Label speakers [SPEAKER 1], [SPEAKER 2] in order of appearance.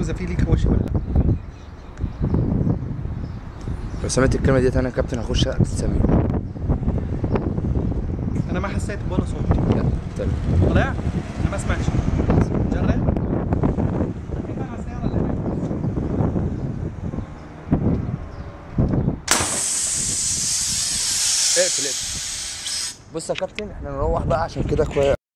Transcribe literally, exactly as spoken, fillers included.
[SPEAKER 1] اذا في ليك وشي ولا لا.
[SPEAKER 2] لو سمعت الكلمه ديت انا يا كابتن هخش سمير.
[SPEAKER 1] انا ما حسيت ولا صوت.
[SPEAKER 2] لا طلع.
[SPEAKER 1] طلع؟ انا ما سمعتش. جرب.
[SPEAKER 2] اقفل اقفل. بص يا كابتن احنا نروح بقى عشان كده كويس.